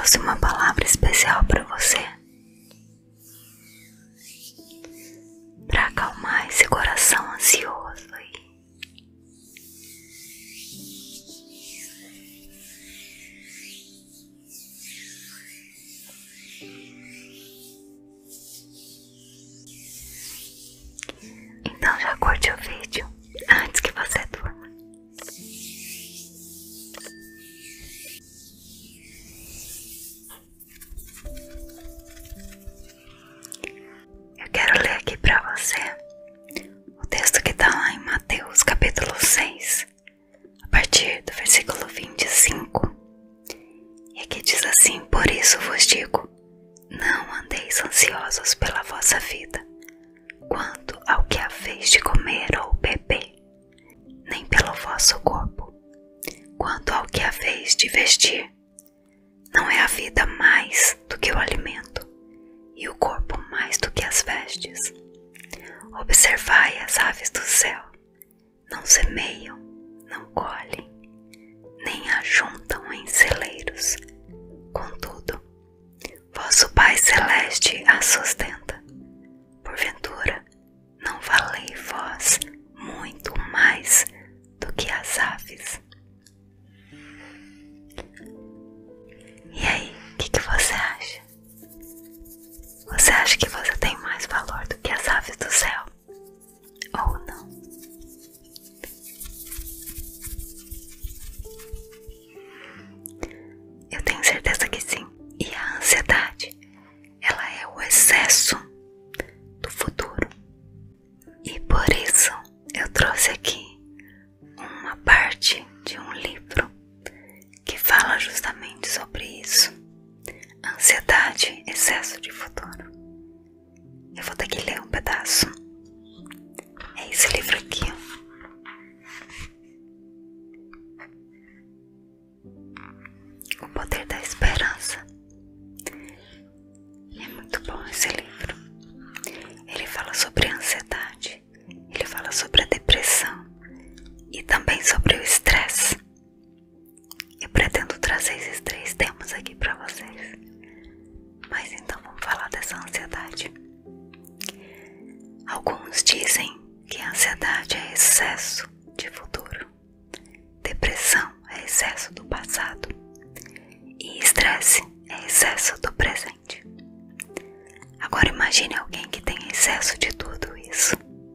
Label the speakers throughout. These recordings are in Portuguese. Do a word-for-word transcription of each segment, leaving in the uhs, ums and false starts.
Speaker 1: trouxe uma palavra especial para você, para acalmar esse coração ansioso aí. Então já curte o vídeo antes que você durma. Eu quero ler aqui para você o texto que está lá em Mateus capítulo seis, a partir do versículo vinte e cinco. E aqui diz assim: por isso vos digo, não andeis ansiosos pela vossa vida, quanto ao que haveis de comer ou beber, nem pelo vosso corpo, quanto ao que haveis de vestir. Não é a vida mais do que o alimento, e o corpo mais do que as vestes. Observai as aves do céu, não semeiam, não colhem, nem ajuntam em celeiros. Contudo, vosso Pai Celeste as sustenta. Porventura, não valei vós muito mais do que as aves? E aí, o que, que você acha? Você acha que você tem mais valor do que as aves do céu? Ou não? Eu tenho certeza que sim. E a ansiedade, ela é o excesso do futuro. E por isso eu trouxe aqui uma parte de um livro que fala justamente sobre isso. Ansiedade, excesso de futuro. Eu vou ter que ler um pedaço. É esse livro aqui, ó. O Poder da Esperança. É muito bom esse livro. Ele fala sobre a ansiedade, ele fala sobre a depressão e também sobre o estresse. Eu pretendo trazer esses três temas aqui para vocês. Mas então vamos falar dessa ansiedade. Alguns dizem que a ansiedade é excesso de futuro, depressão é excesso do passado e estresse é excesso do presente. Agora imagine alguém que tem excesso de tudo isso.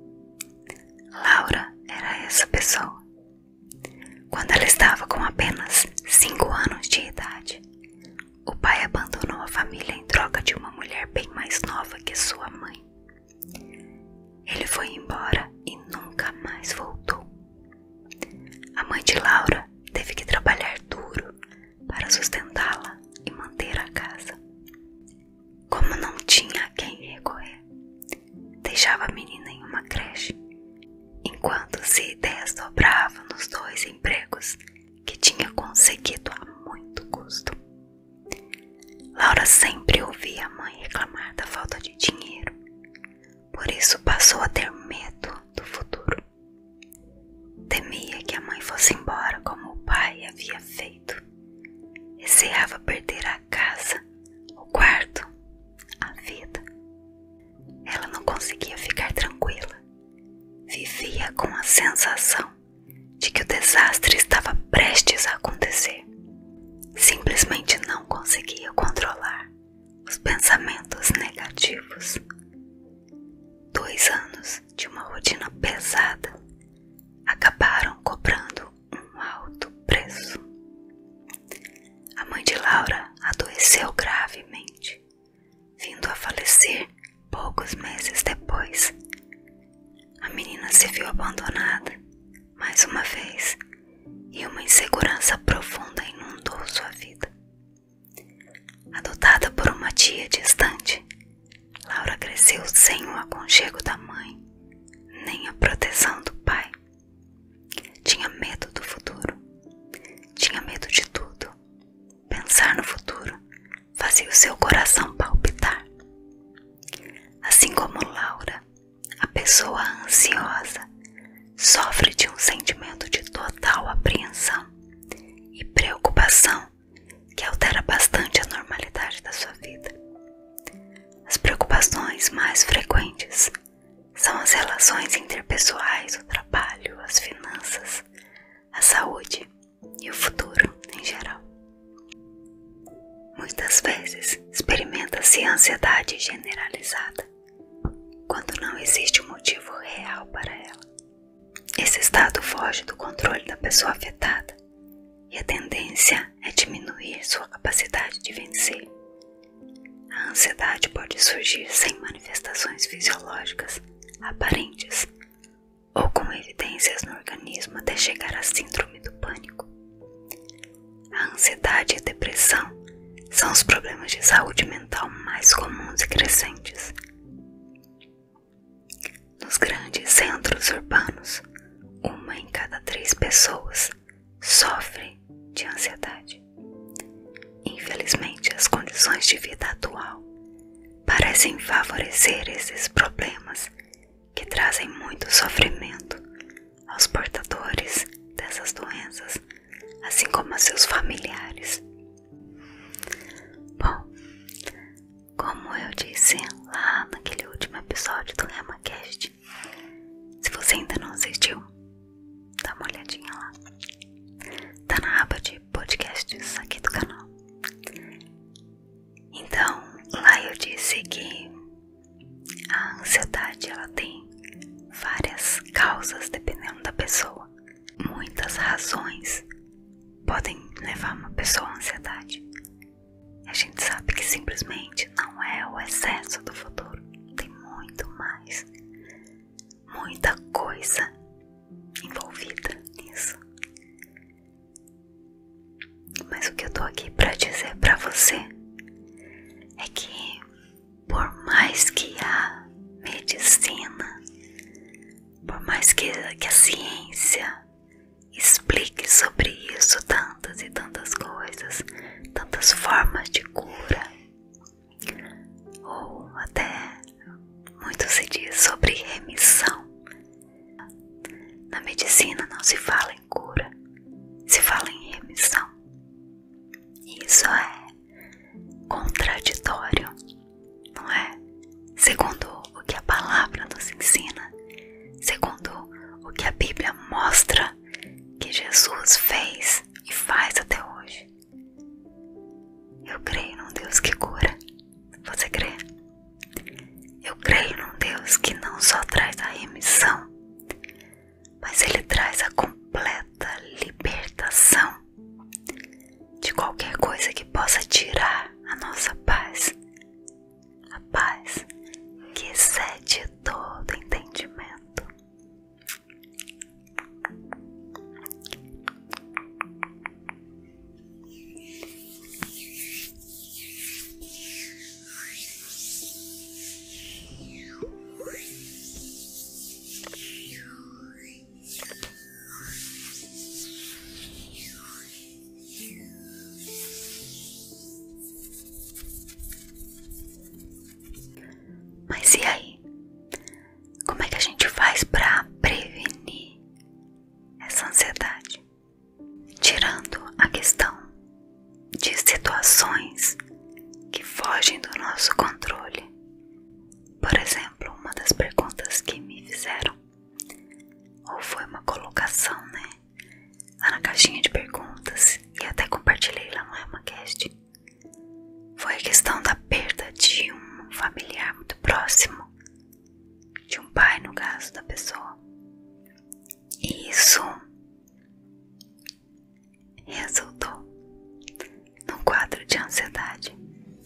Speaker 1: Laura era essa pessoa. Quando ela estava com apenas cinco anos de idade, o pai abandonou a família em troca de uma mulher bem mais nova que sua mãe. Ele foi embora e nunca mais voltou. A mãe de Laura teve que trabalhar duro para sustentá-la e manter a casa. Como não tinha a quem recorrer, deixava a menina em uma creche, enquanto as ideias dobravam nos dois empregos que tinha conseguido a muito custo. Laura sempre ouvia a mãe reclamar da falta de dinheiro, por isso passou a ter medo do futuro. Temia que a mãe fosse embora como o pai havia feito. Receava perder a casa, o quarto, a vida. Ela não conseguia ficar tranquila. Vivia com a sensação de que o desastre estava prestes a acontecer. Simplesmente não conseguia controlar os pensamentos negativos. Dois anos de uma rotina pesada acabaram cobrando um alto preço. A mãe de Laura adoeceu gravemente, vindo a falecer poucos meses depois. A menina se viu abandonada mais uma vez e uma insegurança profunda inundou sua vida. Adotada por uma tia distante, Laura cresceu sem o aconchego da mãe, nem a proteção do pai. Tinha medo do futuro, tinha medo de tudo. Pensar no futuro fazia o seu coração palpitar. Assim como Laura, a pessoa ansiosa sofre de um sentimento de total apreensão e preocupação que altera bastante a normalidade torna-se ansiedade generalizada, quando não existe um motivo real para ela. Esse estado foge do controle da pessoa afetada e a tendência é diminuir sua capacidade de vencer. A ansiedade pode surgir sem manifestações fisiológicas aparentes ou com evidências no organismo até chegar à síndrome do pânico. A ansiedade e a depressão são os problemas de saúde mental mais comuns e crescentes. Nos grandes centros urbanos, uma em cada três pessoas sofre de ansiedade. Infelizmente, as condições de vida atual parecem favorecer esses problemas que trazem muito sofrimento aos portadores dessas doenças, assim como a seus familiares. Bom, como eu disse lá naquele último episódio do RemaCast, se você ainda não assistiu, dá uma olhadinha lá. Tá na aba de podcasts aqui do canal. Então, lá eu disse que a ansiedade ela tem várias causas dependendo da pessoa. Muitas razões podem levar uma pessoa à ansiedade. A gente sabe que simplesmente não é o excesso do futuro. Tem muito mais, muita coisa envolvida nisso. Mas o que eu tô aqui pra dizer pra você é que por mais que a medicina, por mais que, que a ciência explique sobre isso tantas e tantas coisas, tantas formas de cura, ou até muito se diz sobre remissão. Na medicina não se fala em cura, se fala em remissão. E isso é contraditório, não é? Segundo o que a palavra nos ensina, segundo o que a Bíblia mostra que Jesus fez e faz até hoje. Eu creio num Deus que cura. Você crê? Eu creio num Deus que não só traz a remissão, mas Ele traz a completa libertação de qualquer coisa que possa tirar a nossa paz. A paz que excede todo entendimento. Mas e aí? Como é que a gente faz para prevenir essa ansiedade? Tirando a questão de situações que fogem do nosso controle. Por exemplo, uma das perguntas que me fizeram, ou foi uma colocação, né, lá na caixinha de perguntas, e até compartilhei lá no RemaCast, foi a questão da perda de um familiar muito próximo, de um pai no caso da pessoa. E isso resultou num quadro de ansiedade.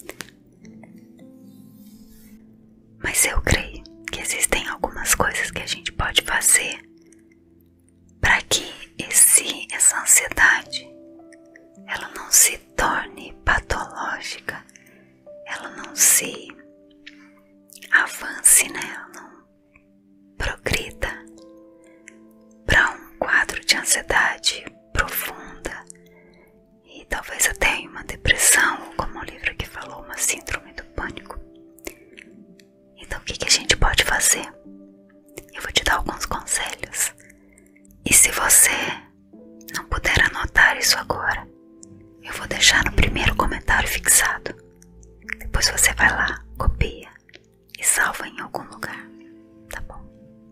Speaker 1: Mas eu creio que existem algumas coisas que a gente pode fazer para que esse, essa ansiedade ela não se torne patológica, ela não se avance, né? Ela não progrida para um quadro de ansiedade profunda e talvez até em uma depressão, ou como o livro aqui falou, uma síndrome do pânico. Então o que, que a gente pode fazer? Eu vou te dar alguns conselhos. E se você não puder anotar isso agora, eu vou deixar no primeiro comentário fixado. Depois você vai lá, copia e salva em algum lugar, tá bom?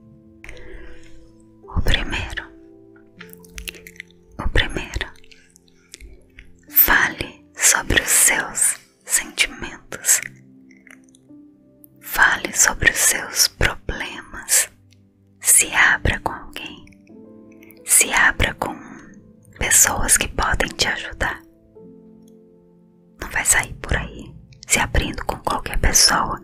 Speaker 1: O primeiro, o primeiro, fale sobre os seus sentimentos podem te ajudar. Não vai sair por aí se abrindo com qualquer pessoa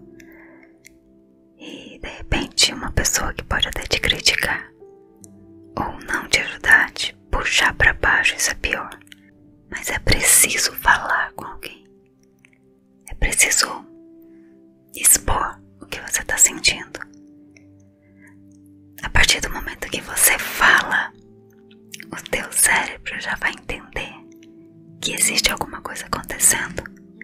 Speaker 1: e de repente uma pessoa que pode até te criticar ou não te ajudar, te puxar para baixo. Isso é pior. Mas é preciso falar com alguém. É preciso expor o que você está sentindo. A partir do momento que você fala, o teu cérebro já vai entender que existe alguma coisa acontecendo.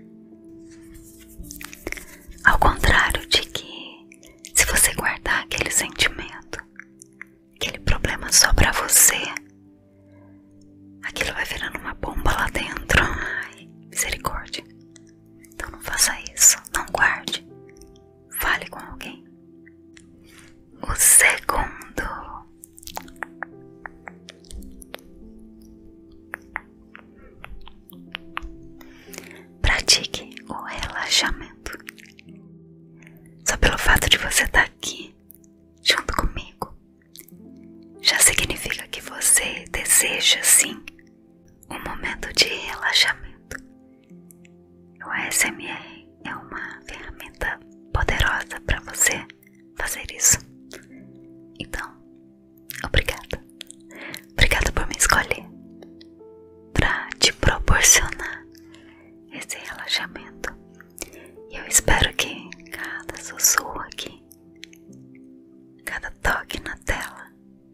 Speaker 1: Ao contrário de que, se você guardar aquele sentimento, aquele problema só pra você, aquilo vai virando uma bomba lá dentro. Ai, misericórdia. Então não faça isso, não guarde. Fale com alguém. O segundo. Pratique o relaxamento. Só pelo fato de você estar aqui junto comigo, já significa que você deseja sim um momento de relaxamento. O A S M R é uma ferramenta poderosa para você fazer isso. Então, obrigada. Obrigada por me escolher para te proporcionar esse relaxamento. E eu espero que cada sussurro aqui, cada toque na tela,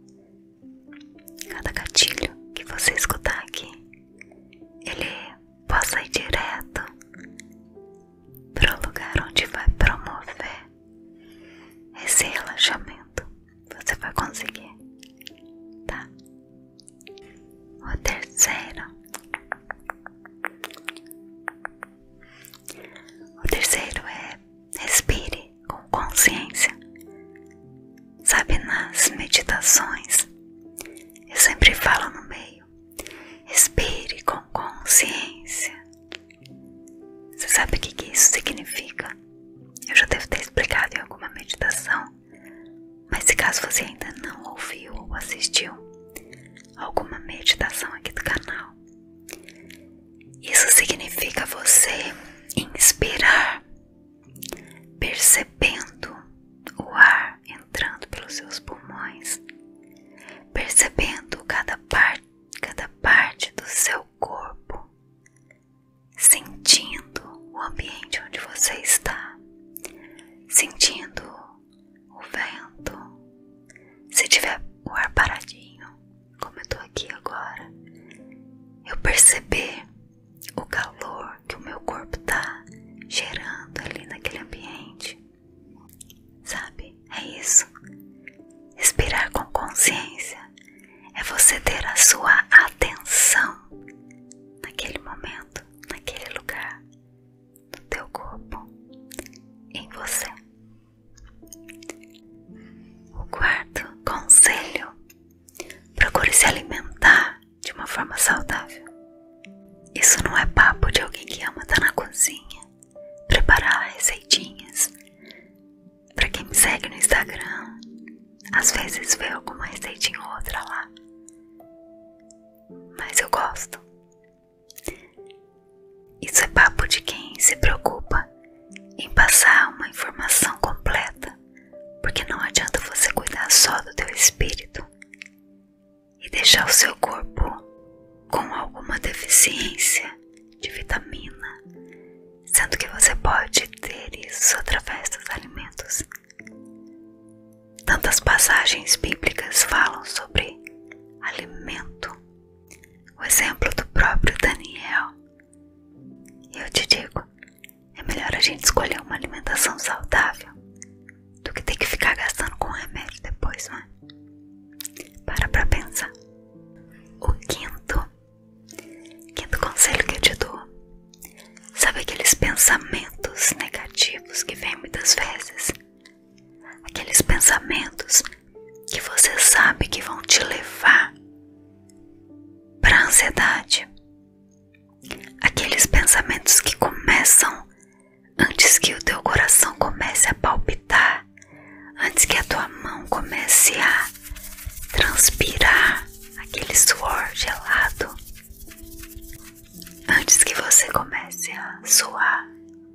Speaker 1: cada gatilho que você escutar aqui, ele possa ir direto para o lugar onde vai promover esse relaxamento. Você vai conseguir, tá? O terceiro. O terceiro é respire com consciência. Sabe, nas meditações, eu sempre falo no meio, respire com consciência. Você sabe o que, que isso significa? Eu já devo ter explicado em alguma meditação, mas se caso você ainda não ouviu ou assistiu alguma meditação aqui do canal, isso significa você inspirar, percebendo o ar entrando pelos seus pulmões, percebendo cada parte, cada parte do seu corpo, sentindo o ambiente onde você está, sentindo o vento. Se tiver o ar paradinho, como eu estou aqui agora, eu perceber o calor que o meu corpo está gerando ali naquele ambiente. Sabe, é isso. Respirar com consciência é você ter a sua atenção naquele momento, naquele lugar, no teu corpo, em você. O quarto conselho: procure se alimentar de uma forma saudável. Isso não é papo de alguém que ama estar na cozinha, preparar receitinhas. Pra quem me segue no Instagram, às vezes vê alguma receitinha ou outra lá, mas eu gosto. Isso é papo de quem se preocupa em passar uma informação completa, porque não adianta você cuidar só do teu espírito e deixar o seu corpo com alguma deficiência de vitamina, sendo que você pode ter isso através dos alimentos. Tantas passagens bíblicas falam sobre alimento. O exemplo do próprio Daniel. E eu te digo, é melhor a gente escolher uma alimentação saudável do que ter que ficar gastando com remédio depois, não é? Para pra pensar. O quinto, quinto conselho que eu te dou: sabe aqueles pensamentos negativos que vêm muitas vezes? Aqueles pensamentos que você sabe que vão te levar para a ansiedade. Aqueles pensamentos que começam antes que o teu coração comece a palpitar, antes que a tua mão comece a transpirar aquele suor gelado. você comece a suar.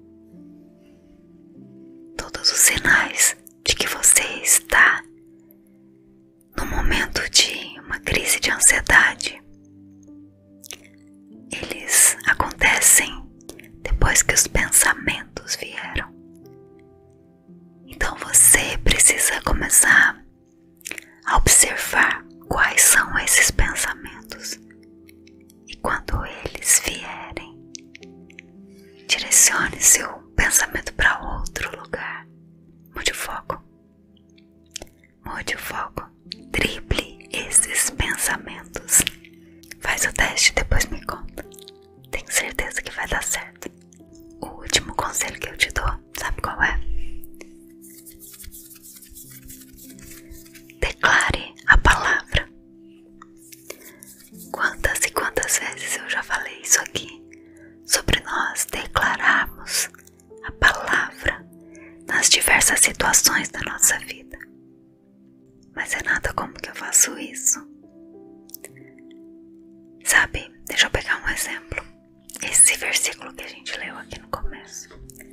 Speaker 1: Todos os sinais de que você está no momento de uma crise de ansiedade, eles acontecem depois que os pensamentos vieram. Então você precisa começar a observar quais são esses pensamentos. E quando eles vierem, direcione seu pensamento para outro lugar. Mude o foco. Mude o foco. Drible esses pensamentos. Faz o teste e depois me conta. Tenho certeza que vai dar certo. O último conselho que eu te dou, sabe qual é? Declare a palavra. Quantas e quantas vezes eu já falei isso aqui, sobre nós declararmos a palavra nas diversas situações da nossa vida. Mas é nada como que eu faço isso. Sabe, deixa eu pegar um exemplo. Esse versículo que a gente leu aqui no começo.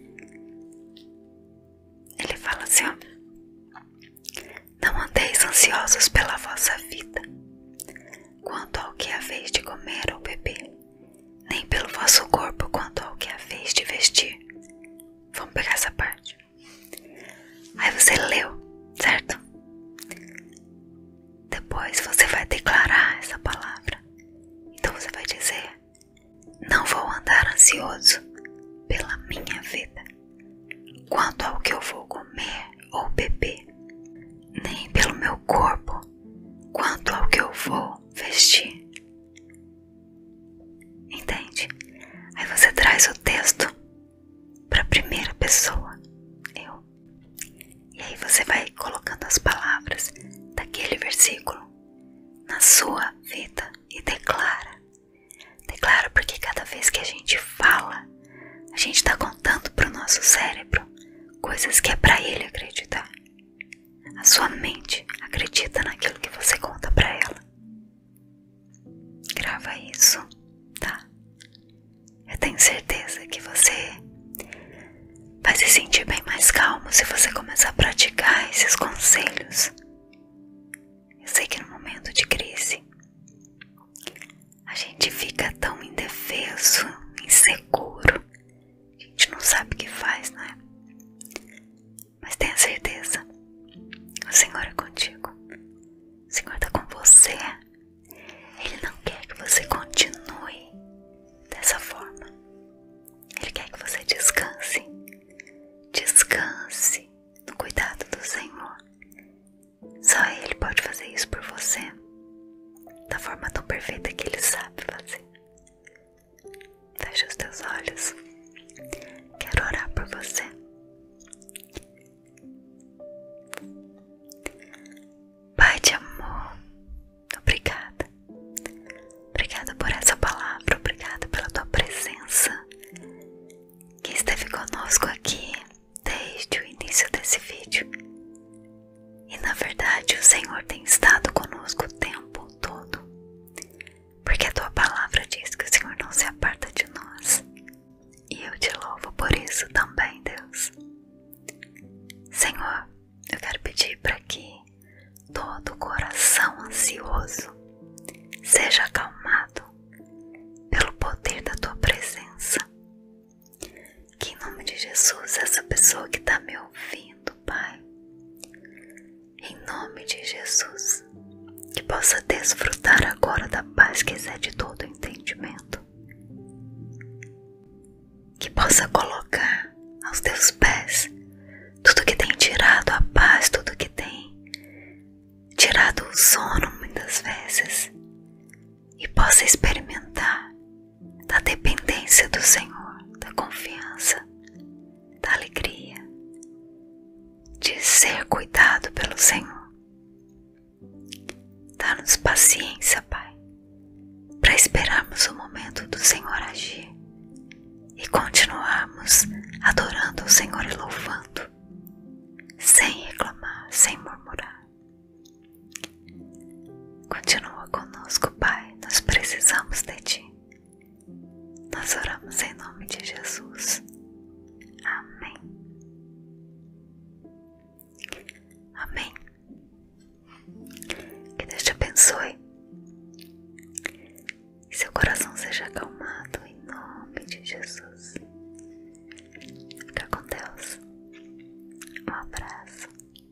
Speaker 1: Ele fala assim, ó: não andeis ansiosos pela vossa vida, quanto ao que haveis de comer ou beber, nem pelo vosso corpo quanto ao que haveis de vestir. Vamos pegar essa parte. Aí você leu, certo? Depois você vai declarar essa palavra. Então você vai dizer: não vou andar ansioso pela minha vida, quanto ao que eu vou comer ou beber, nem pelo meu corpo, quanto ao que eu vou vestir. Entende? Aí você traz o texto para a primeira pessoa, eu. E aí você vai colocando as palavras daquele versículo na sua vida e declara. Declara, porque cada vez que a gente fala, a gente está contando para o nosso cérebro coisas que é para ele acreditar. A sua mente acredita naquilo que você conta para ela. Grava isso, tá? Eu tenho certeza que você vai se sentir bem mais calmo se você começar a praticar esses conselhos. Eu sei que no momento de crise a gente fica tão indefeso, inseguro, a gente não sabe o que faz, não é? Mas tenha certeza, o Senhor é contigo, o Senhor está com você. Ele não quer que você continue dessa forma. Ele quer que você descanse, descanse no cuidado do Senhor. Só Ele pode fazer isso por você, da forma tão perfeita que Ele sabe fazer. Fecha os teus olhos. Quero orar por você. Pai de amor, obrigada. Obrigada por essa palavra, obrigada pela tua presença que esteve conosco aqui desde o início desse vídeo. E na verdade o Senhor tem estado conosco o tempo todo, porque a tua palavra diz que o Senhor não se aparta de nós. E eu te louvo por isso também, Deus. Senhor, eu quero pedir para que todo coração ansioso seja acalmado pelo poder da tua presença. Que em nome de Jesus, essa pessoa que está me ouvindo, Pai, em nome de Jesus, que possa desfrutar agora da paz que excede todo entendimento. Que possa colocar aos teus pés tudo que tem tirado a paz, tudo que tem tirado o sono muitas vezes, e possa experimentar da dependência do Senhor, da confiança, da alegria, de ser cuidado pelo Senhor. Dá-nos paciência, Pai, para esperarmos o momento do Senhor agir e continuarmos adorando o Senhor e louvando, sem reclamar, sem murmurar. Continua conosco, Pai, nós precisamos de Ti. Nós nós oramos em nome de Jesus. Amém. Amém. Que Deus te abençoe. Que seu coração seja acalmado em nome de Jesus. Fica com Deus. Um abraço.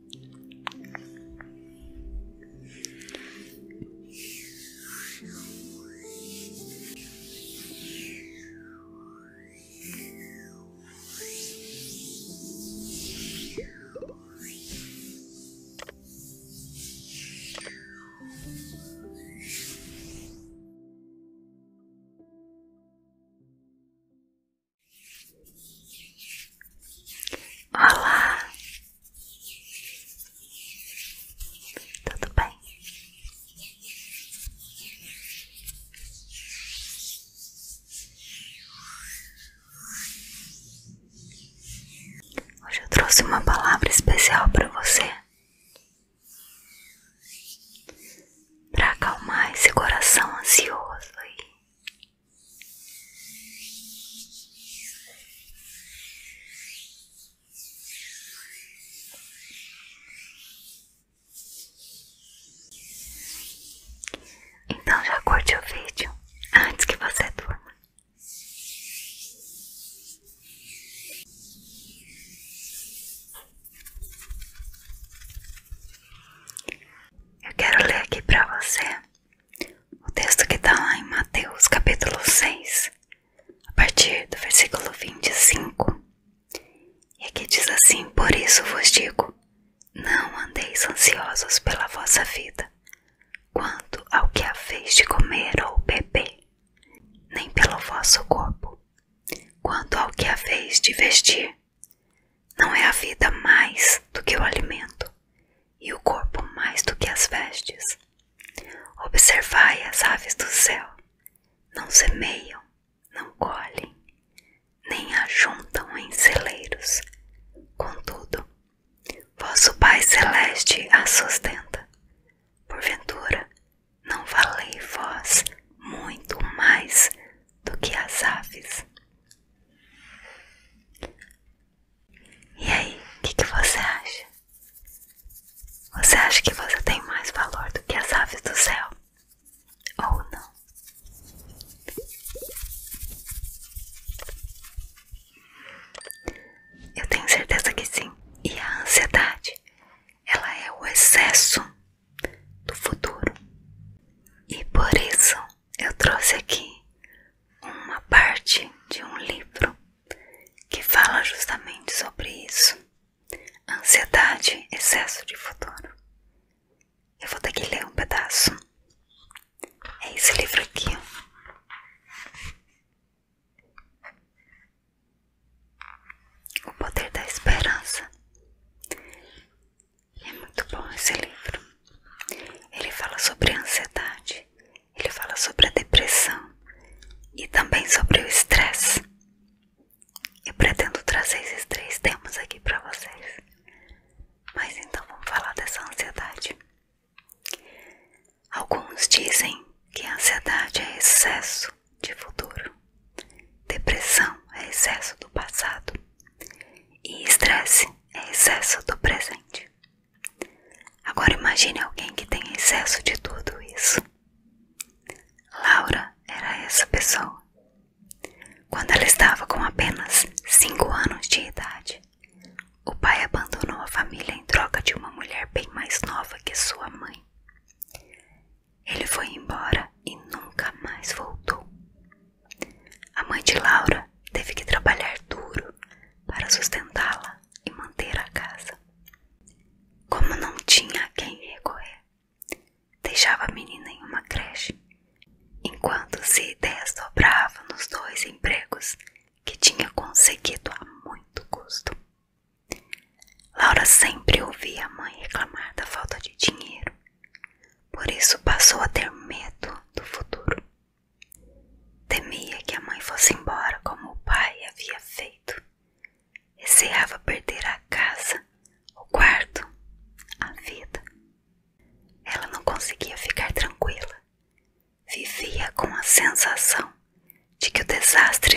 Speaker 1: Olá, tudo bem? Hoje eu trouxe uma palavra especial para você, para acalmar esse coração ansioso aí. Então já curte o vídeo antes que você durma. Eu quero ler aqui para você o texto que está lá em Mateus capítulo seis, a partir do versículo vinte e cinco. E aqui diz assim: por isso vos digo, não andeis ansiosos pela vossa vida, quanto ao que haveis de comer ou beber, nem pelo vosso corpo, quanto ao que haveis de vestir. Não é a vida mais do que o alimento, e o corpo mais do que as vestes? Observai as aves do céu, não semeiam, não colhem, nem ajuntam em celeiros. Contudo, vosso Pai Celeste as sustenta. Porventura, não valei vós muito mais do que as aves? E aí, o que, que você acha? Você acha que você tem mais valor do que as aves do céu? Ou não? Eu tenho certeza que sim. E a ansiedade, ela é o excesso do futuro. E por isso eu trouxe aqui uma parte de um livro que fala justamente sobre isso. Ansiedade, excesso de futuro. Eu vou ter que ler um pedaço. É esse livro aqui, ó. O Poder da Esperança. É muito bom esse livro. Ele fala sobre a ansiedade, ele fala sobre a depressão e também sobre o estresse. Eu pretendo trazer esses três temas aqui para vocês. Mas então vamos falar dessa ansiedade. Alguns dizem que a ansiedade é excesso de futuro, depressão é excesso do passado e estresse é excesso do presente. Agora imagine alguém que tem excesso de tudo isso. Laura era essa pessoa. Quando ela estava com apenas cinco anos de idade, o pai abandonou a família em troca de uma mulher bem mais nova que sua mãe. Ele foi embora e nunca mais voltou. A mãe de Laura teve que trabalhar duro para sustentá-la e manter a casa. Como não tinha a quem recorrer, deixava a menina em uma creche, enquanto as ideias dobravam nos dois empregos que tinha conseguido a muito custo. Laura sempre ouvia a mãe reclamar da falta de dinheiro, por isso passou a ter medo do futuro. Temia que a mãe fosse embora como o pai havia feito. Receava perder a casa, o quarto, a vida. Ela não conseguia ficar tranquila. Vivia com a sensação de que o desastre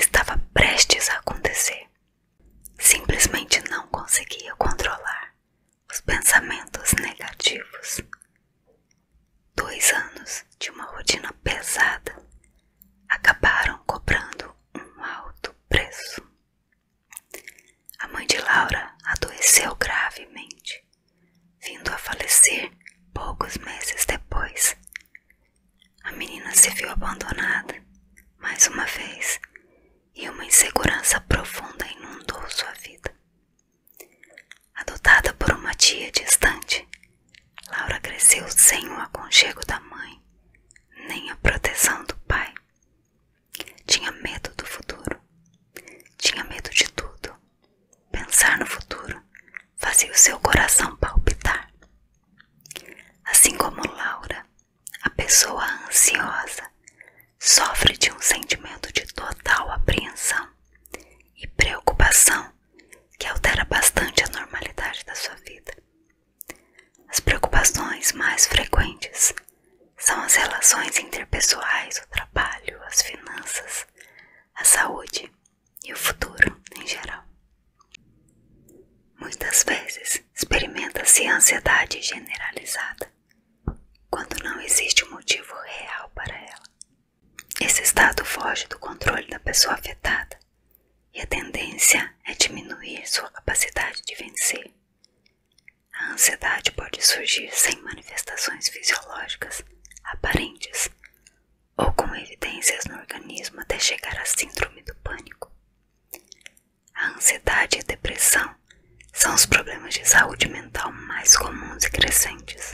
Speaker 1: prestes a acontecer. Simplesmente não conseguia controlar os pensamentos negativos. Dois anos de uma rotina pesada acabaram cobrando um alto preço. A mãe de Laura adoeceu gravemente, vindo a falecer poucos meses depois. A menina se viu abandonada mais uma vez e uma insegurança profunda inundou sua vida. Adotada por uma tia distante, Laura cresceu sem o aconchego da mãe, nem a proteção do pai. Tinha medo do futuro, tinha medo de tudo. Pensar no futuro fazia o seu coração palpitar. Assim como Laura, a pessoa ansiosa sofre de um sentimento de total apreensão e preocupação que altera bastante a normalidade da sua vida. As preocupações mais frequentes são as relações interpessoais, o trabalho, as finanças, a saúde e o futuro em geral. Muitas vezes experimenta-se ansiedade generalizada, quando não existe um motivo real para ela. Esse estado foge do controle da pessoa afetada e a tendência é diminuir sua capacidade de vencer. A ansiedade pode surgir sem manifestações fisiológicas aparentes ou com evidências no organismo até chegar à síndrome do pânico. A ansiedade e a depressão são os problemas de saúde mental mais comuns e crescentes.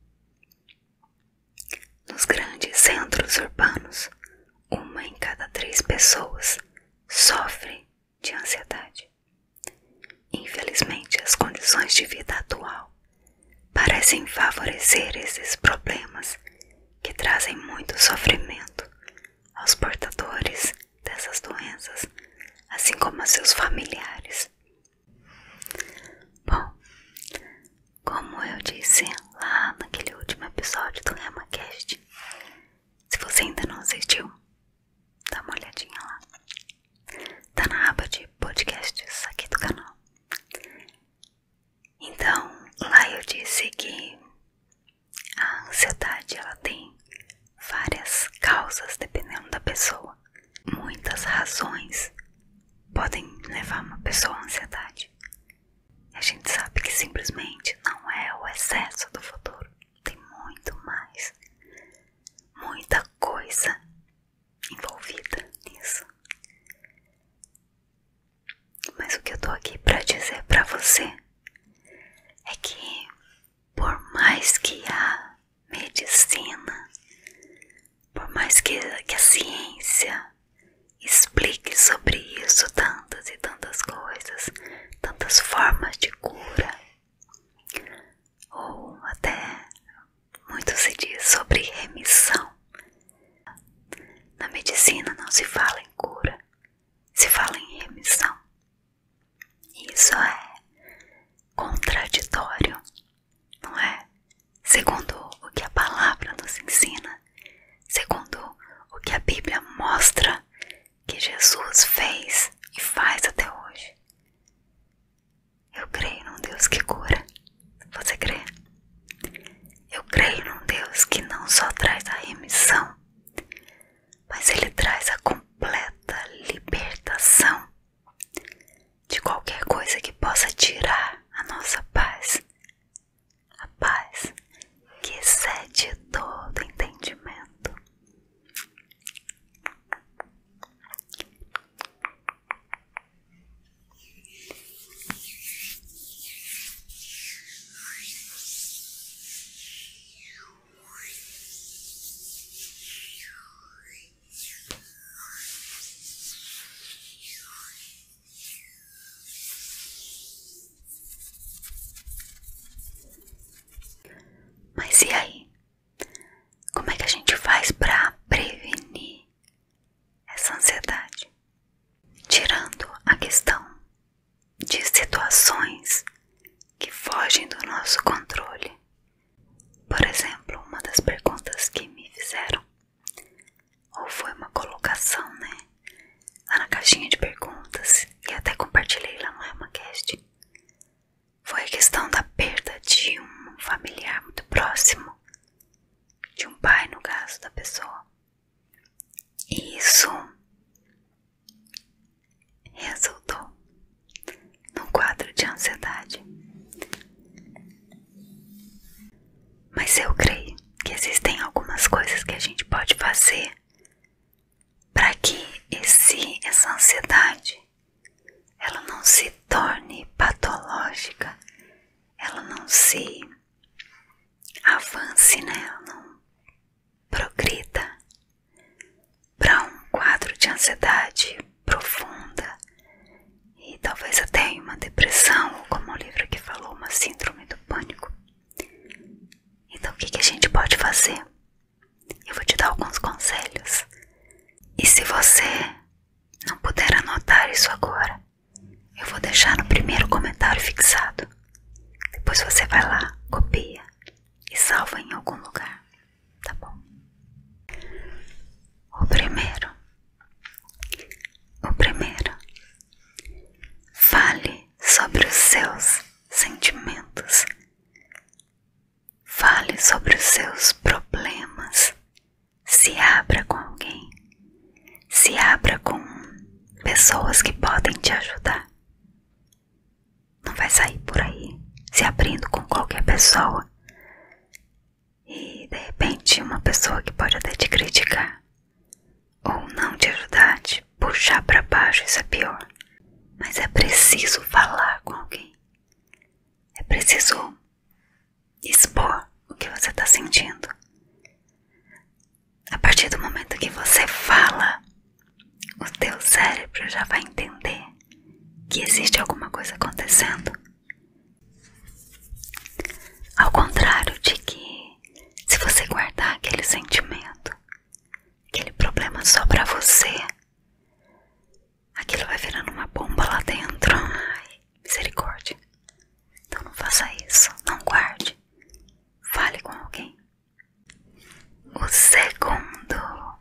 Speaker 1: Nos grandes centros urbanos, uma em cada três pessoas sofre de ansiedade. Infelizmente, as condições de vida atual parecem favorecer esses problemas que trazem muito sofrimento aos portadores dessas doenças, assim como a seus familiares. Bom, como eu disse lá naquele último episódio do RemaCast, se você ainda não assistiu, dá uma olhadinha lá. Tá na aba de podcasts aqui do canal. Então, lá eu disse que a ansiedade ela tem várias causas dependendo da pessoa. Muitas razões podem levar uma pessoa à ansiedade. E a gente sabe que simplesmente não é o excesso do futuro. Tem muito mais, muita coisa envolvida nisso. Mas o que eu tô aqui pra dizer pra você é que por mais que a medicina, por mais que, que a ciência explique sobre isso tantas e tantas coisas, tantas formas de cura, ou até muito se diz sobre remissão, na medicina não se fala em cura, se fala em remissão. Isso é contraditório, não é? Segundo o que a palavra nos ensina, segundo o que a Bíblia mostra que Jesus fez e faz até hoje. Eu creio num Deus que cura. Você crê? Eu creio num Deus que não só traz a remissão, mas Ele traz a completa libertação de qualquer coisa que possa tirar a nossa paz. A paz que excede todo entendimento. Mas e aí? Como é que a gente faz para prevenir essa ansiedade? Tirando a questão de situações que fogem do nosso controle. Por exemplo, uma das perguntas que me fizeram, ou foi uma colocação, né, lá na caixinha de perguntas, Mas eu creio que existem algumas coisas que a gente pode fazer para que esse, essa ansiedade ela não se torne patológica, ela não se avance, né? Ela não progrida para um quadro de ansiedade profunda e talvez até uma depressão, ou como o livro aqui falou, uma síndrome do pânico. Então o que, que a gente pode fazer? Eu vou te dar alguns conselhos. E se você não puder anotar isso agora, eu vou deixar no primeiro comentário fixado. Depois você vai lá, copia e salva em algum lugar, tá bom? O primeiro, o primeiro, fale sobre os seus sentimentos. Fale sobre os seus problemas. Se abra com alguém. Se abra com pessoas que podem te ajudar. Não vai sair por aí se abrindo com qualquer pessoa e de repente uma pessoa que pode até te criticar ou não te ajudar, te puxar para baixo. Isso é pior. Mas é preciso falar com alguém. É preciso expor o que você está sentindo. A partir do momento que você fala, o teu cérebro já vai entender que existe alguma coisa acontecendo. Ao contrário de que, se você guardar aquele sentimento, aquele problema só pra você, aquilo vai virando uma bomba lá dentro. Ai, misericórdia. Então não faça isso, não guarde. Fale com alguém. O segundo,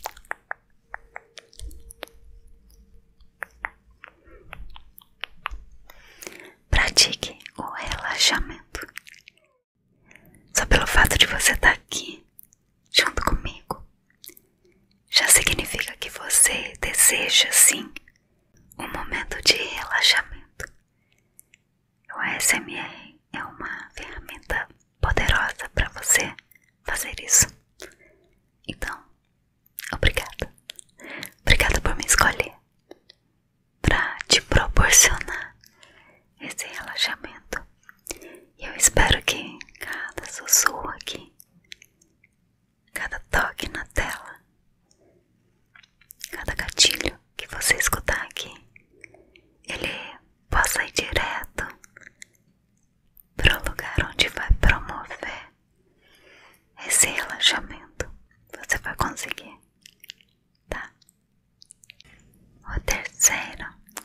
Speaker 1: pratique o relaxamento. Só pelo fato de você estar aqui junto comigo já significa que você deseja sim um momento de relaxamento. O A S M R é uma ferramenta poderosa para você fazer isso. Então, obrigada. Obrigada por me escolher para te proporcionar esse relaxamento. E eu espero que cada sussurro aqui, cada toque na tela, cada gatilho que você escutar aqui, ele possa ir direto para o lugar onde vai promover esse relaxamento. Você vai conseguir, tá? O terceiro,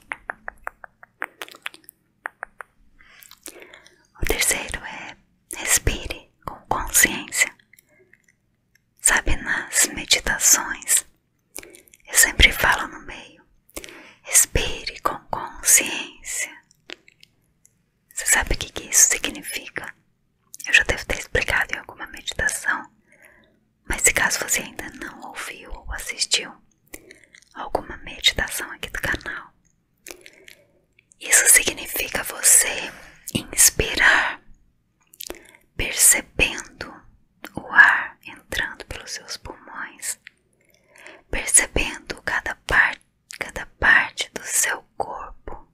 Speaker 1: o terceiro é respire com consciência. Sabe, nas meditações, eu sempre falo no meio, respire com consciência. Você sabe o que, que isso significa? Eu já devo ter explicado em alguma meditação, mas se caso você ainda não ouviu ou assistiu alguma meditação aqui do canal, isso significa você inspirar, percebendo o ar entrando pelos seus pulmões, percebendo cada parte, cada parte do seu corpo,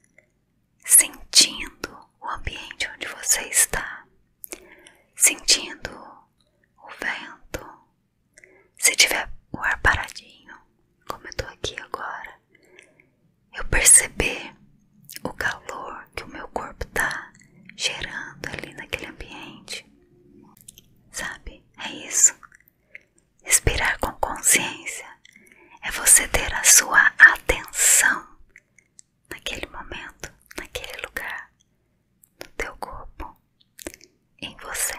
Speaker 1: sentindo o ambiente onde você está, sentindo o vento. Se tiver o ar paradinho, como eu tô aqui agora, eu perceber o calor que o meu corpo tá gerando ali naquele ambiente. Sabe, é isso. Respirar com consciência é você ter a sua atenção naquele momento, naquele lugar, no teu corpo, em você.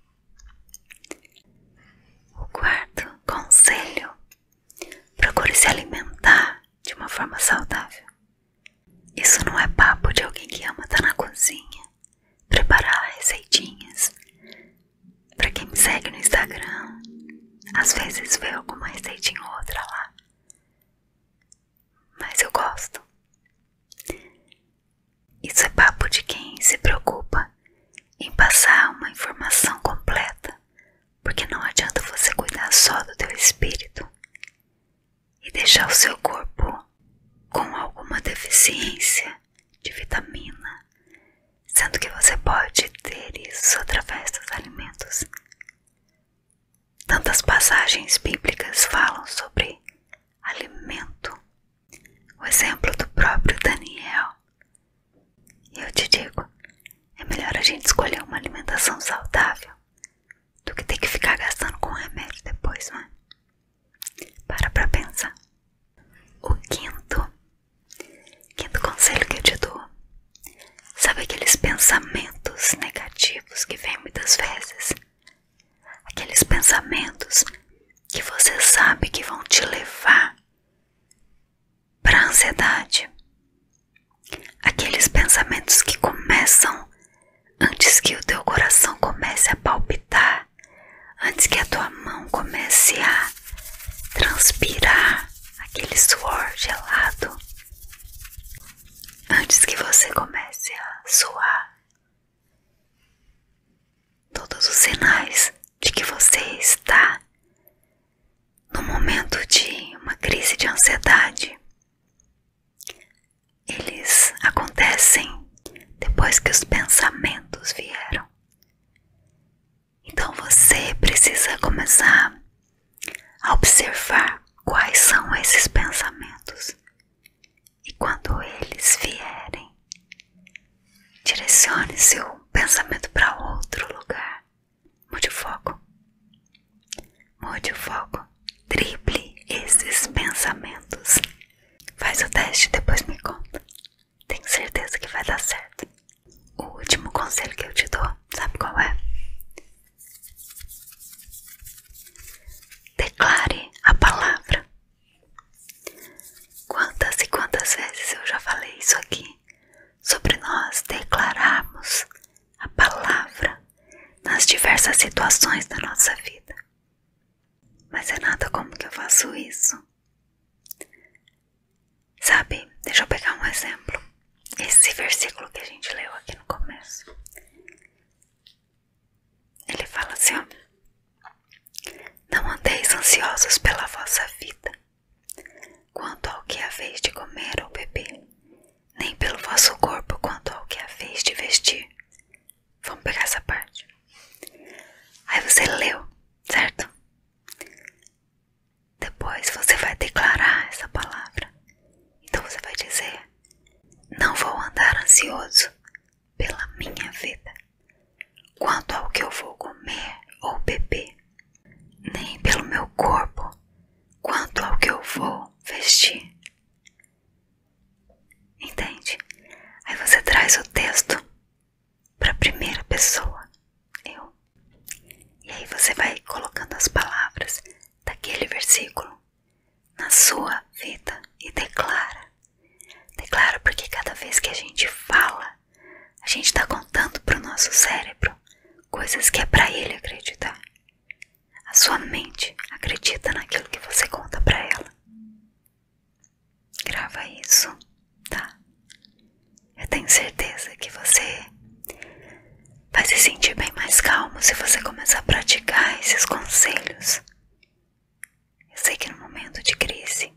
Speaker 1: O quarto conselho: procure se alimentar de uma forma saudável. Isso não é papo de alguém que ama estar na cozinha, preparar receitinhas. Pra quem me segue no Instagram, às vezes vê alguma receitinha ou outra lá, mas eu gosto. Isso é papo de quem se preocupa em passar uma informação completa espírito e deixar o seu corpo com alguma deficiência de vitamina, sendo que você pode ter isso através dos alimentos. Tantas passagens bíblicas falam sobre alimento. O exemplo do próprio Daniel. E eu te digo, é melhor a gente escolher uma alimentação saudável do que ter que ficar gastando com remédio depois, não é? Para pra pensar. O quinto, quinto conselho que eu te dou, sabe aqueles pensamentos negativos que vêm muitas vezes? Aqueles pensamentos que você sabe que vão te levar para a ansiedade. Aqueles pensamentos que começam antes que o teu coração comece a palpitar, antes que a tua mão comece a transpirar aquele suor gelado, antes que você comece a suar. Todos os sinais de que você está no momento de uma crise de ansiedade, eles acontecem depois que os pensamentos vieram. Então você precisa começar a observar quais são esses pensamentos. E quando eles vierem, direcione seu pensamento para outro lugar. Mude o foco. Mude o foco. Drible esses pensamentos. Faz o teste e depois me conta. Tenho certeza que vai dar certo. O último conselho que eu te dou, sabe qual é? Declare a palavra. Quantas e quantas vezes eu já falei isso aqui, sobre nós declararmos a palavra nas diversas situações da nossa vida. Mas é nada como que eu faço isso. Sabe, deixa eu pegar um exemplo. Esse versículo que a gente leu aqui no começo. Ele fala assim, ó: não andeis ansiosos pela vossa vida, quanto ao que haveis de comer ou beber, nem pelo vosso corpo quanto ao que haveis de vestir. Vamos pegar essa parte. Aí você leu, certo? Depois você vai declarar essa palavra. Então você vai dizer: não vou andar ansioso pela minha vida, quanto ao que eu vou comer ou beber, nem pelo meu corpo, quanto ao que eu vou vestir. Entende? Aí você traz o texto para a primeira pessoa, eu. E aí você vai colocando as palavras daquele versículo na sua vida e declara. Declara, porque cada vez que a gente fala, a gente está contando para o nosso cérebro coisas que é para ele acreditar. A sua mente acredita naquilo que você conta para ela. Grava isso, tá? Eu tenho certeza que você vai se sentir bem mais calmo se você começar a praticar esses conselhos. Eu sei que no momento de crise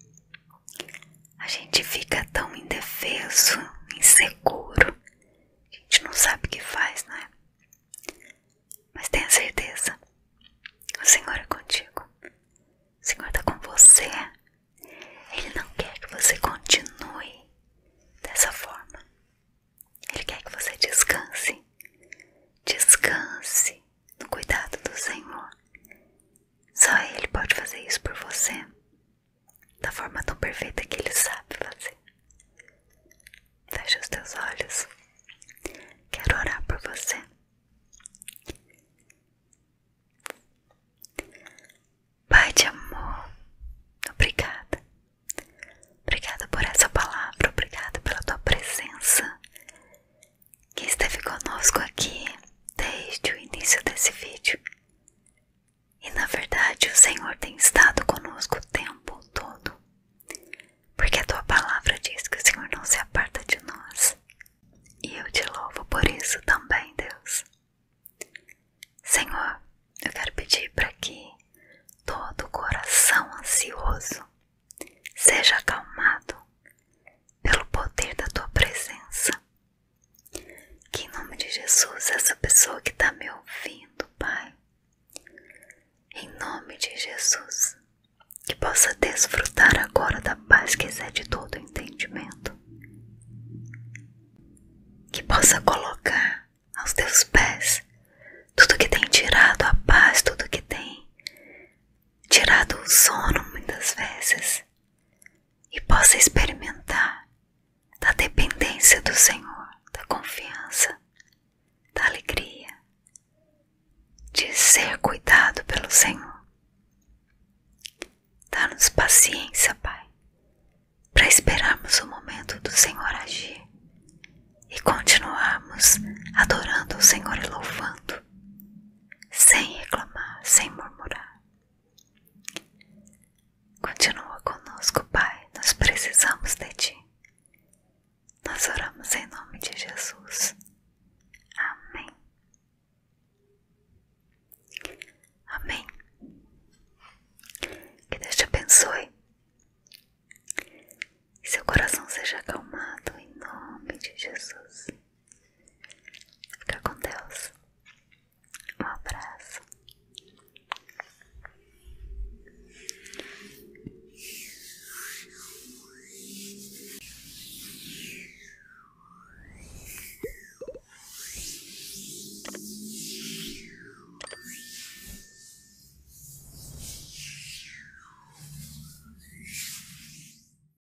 Speaker 1: a gente fica tão indefeso, inseguro, a gente não sabe o que faz, não é? Mas tenha certeza, o Senhor é contigo, o Senhor está com você. Ele não quer que você continue dessa forma. Ele quer que você descanse, descanse no cuidado do Senhor. Só Ele pode fazer isso por você, da forma tão perfeita que Ele sabe fazer. Fecha os teus olhos. Quero orar por você. Pai de amor, obrigada. Obrigada por essa palavra, obrigada pela tua presença que esteve conosco aqui desde o início desse vídeo. E na verdade o Senhor tem estado conosco o tempo todo, possa experimentar da dependência do Senhor, da confiança, da alegria, de ser cuidado pelo Senhor. Dá-nos paciência, Pai, para esperarmos o momento do Senhor agir e continuarmos adorando o Senhor e louvando, sem reclamar, sem murmurar. Continua conosco, Pai, nós precisamos de Ti. Nós oramos em nome de Jesus. Amém. Amém. Que Deus te abençoe. E seu coração seja acalmado em nome de Jesus.